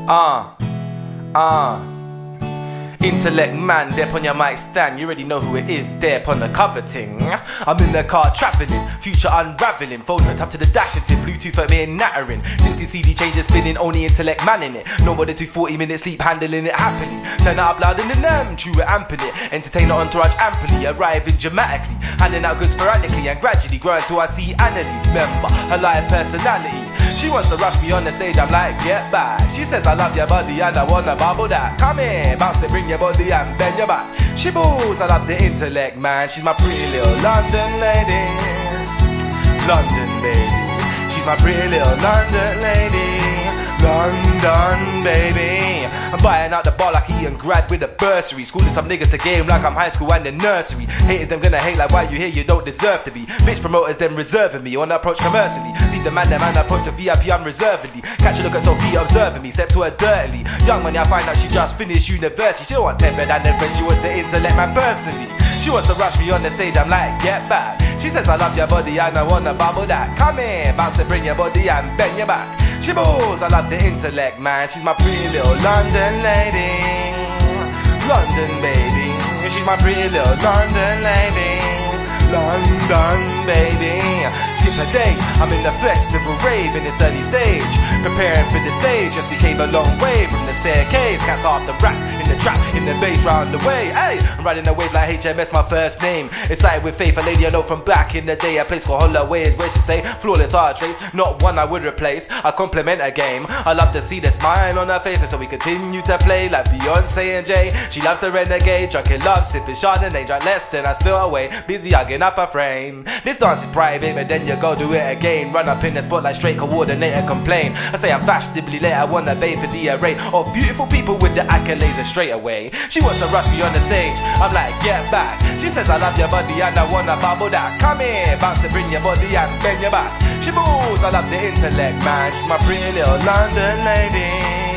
Intellect man, there on your mic stand. You already know who it is, there on the cover ting. I'm in the car travelling, future unraveling. Phone hooked up to the dash until Bluetooth at me and nattering. 60 CD changes spinning, only intellect man in it. No more than 240-minute sleep, handling it happily. Turn it up loud in the them, true we're amping it. Entertainer entourage amply, arriving dramatically. Handing out goods sporadically and gradually growing till I see Annalie. Remember, her live personality. She wants to rush me on the stage, I'm like, get back. She says I love your body and I wanna bubble that. Come here, bounce it, bring your body and bend your back. She boos, I love the intellect man. She's my pretty little London lady. London baby. She's my pretty little London lady. London baby. I'm buying out the bar like Eton grad with a bursary. Schooling some niggas to game like I'm high school and the nursery. Haters them gonna hate like why you here, you don't deserve to be. Bitch promoters them reserving me on approach commercially. Leave the man approach the VIP unreservedly. Catch a look at Sophie observing me, step to her dirtily. Young money I find out she just finished university. She don't want 10 better than friends, she wants the intellect man personally. She wants to rush me on the stage, I'm like, get back. She says I love your body and I wanna bubble that. Come here, bounce to bring your body and bend your back. She balls, I love the intellect man. She's my pretty little London lady. London baby. She's my pretty little London lady. London baby. Skip a day, I'm in the festival rave in this early stage. Preparing for the stage, just came a long way from the staircase. Cats off the rack, in the trap, in the bass round the way. Hey, I'm riding a wave like HMS, my first name. Excited with faith, a lady I know from back in the day. A place called Holloway is where she stay. Flawless art trace, not one I would replace. I compliment her game. I love to see the smile on her face, and so we continue to play like Beyonce and Jay. She loves to renegade, drunk in love, sipping Chardonnay, drunk less than I spill away. Busy hugging up her frame. This dance is private, but then you go do it again. Run up in the spotlight straight, coordinate and complain. I say I'm fashionably late, I wanna bathe for the array of beautiful people with the accolades and straight away. She wants to rush me on the stage, I'm like, get back. She says I love your body and I wanna bubble that. Come here, bounce to bring your body and bend your back. She moves, I love the intellect man. She's my pretty little London lady.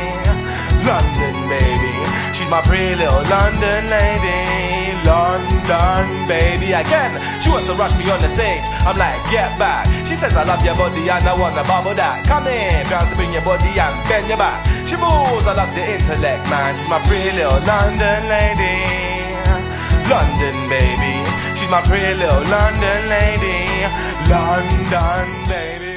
London baby. She's my pretty little London lady. London baby again. She wants to rush me on the stage, I'm like, get back. She says I love your body and I wanna bubble that. Come here, bounce to bring your body and bend your back. She moves, I love the intellect man. She's my pretty little London lady. London baby. She's my pretty little London lady. London baby.